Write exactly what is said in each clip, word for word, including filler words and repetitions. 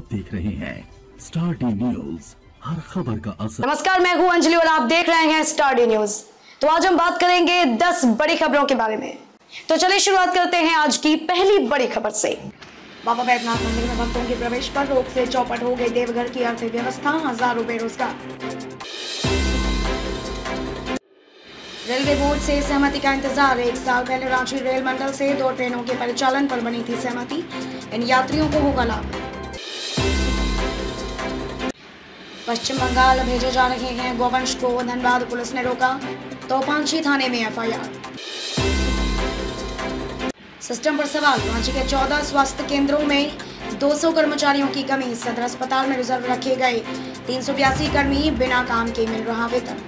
आप देख रहे हैं स्टार डी न्यूज, हर खबर का असर। नमस्कार, मैं हूं अंजलि और आप देख रहे हैं स्टार डी न्यूज। तो आज हम बात करेंगे दस बड़ी खबरों के बारे में। तो चलिए शुरुआत करते हैं आज की पहली बड़ी खबर से। बाबा बैद्यनाथ मंदिर में भक्तों के प्रवेश पर रोक से चौपट हो गई देवघर की अर्थव्यवस्था, हजारों बेरोजगार। रेलवे बोर्ड से सहमति का इंतजार। एक साल पहले रांची रेल मंडल से दो ट्रेनों के परिचालन पर बनी थी सहमति, इन यात्रियों को होगा लाभ। पश्चिम बंगाल भेजे जा रहे हैं गोवंश को, धनबाद पुलिस ने रोका, तोपांची थाने में एफ आई आर। सिस्टम पर सवाल। रांची के चौदह स्वास्थ्य केंद्रों में दो सौ कर्मचारियों की कमी, सदर अस्पताल में रिजर्व रखे गए तीन सौ बयासी कर्मी, बिना काम के मिल रहा वेतन।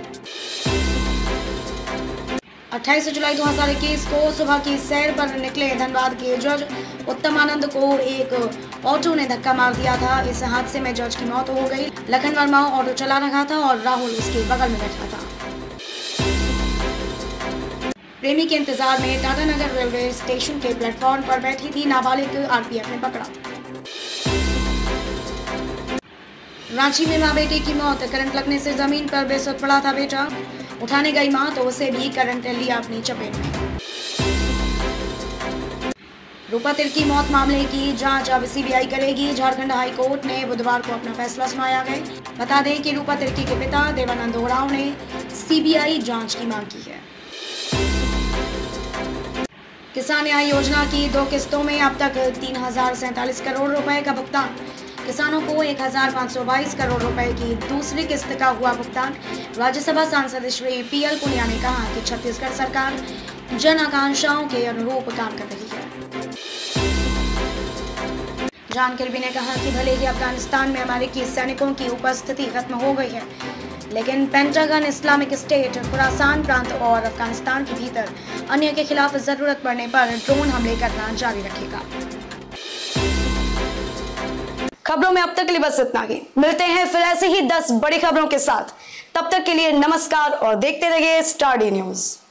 अट्ठाईस जुलाई दो हज़ार इक्कीस को सुबह की सैर पर निकले धनबाद के जज उत्तम आनंद को एक ऑटो ने धक्का मार दिया था। इस हादसे में जज की मौत हो गई। लखन वर्मा ऑटो चला रहा था और राहुल उसके बगल में बैठा था। प्रेमी के इंतजार में टाटानगर रेलवे स्टेशन के प्लेटफॉर्म पर बैठी थी नाबालिग, आर पी एफ ने पकड़ा। रांची में मां बेटे की मौत, करंट लगने से जमीन पर बेसुध पड़ा था बेटा। उठाने गई मां तो उसे भी करंट लिया अपनी चपेट में। रूपा तिर्की मौत मामले की जांच अब सी बी आई करेगी। झारखंड हाई कोर्ट ने बुधवार को अपना फैसला सुनाया है। बता दें कि रूपा तिर्की के पिता देवानंद ओरांव ने सी बी आई जांच की मांग की है। किसान न्याय योजना की दो किस्तों में अब तक तीन हजार सैंतालीस करोड़ रुपए का भुगतान। किसानों को एक हजार पाँच सौ बाईस करोड़ रुपए की दूसरी किस्त का हुआ भुगतान। राज्यसभा सांसद श्री पी एल पुनिया ने कहा कि छत्तीसगढ़ सरकार जन आकांक्षाओं के अनुरूप काम कर रही है। जॉन किर्बी ने कहा कि भले ही अफगानिस्तान में अमेरिकी सैनिकों की उपस्थिति खत्म हो गई है, लेकिन पेंटागन इस्लामिक स्टेट, खुरासान प्रांत और अफगानिस्तान के भीतर अन्य के खिलाफ जरूरत पड़ने पर ड्रोन हमले करना जारी रखेगा। खबरों में अब तक के लिए बस इतना ही। मिलते हैं फिर ऐसे ही दस बड़ी खबरों के साथ। तब तक के लिए नमस्कार और देखते रहिए स्टार डी न्यूज।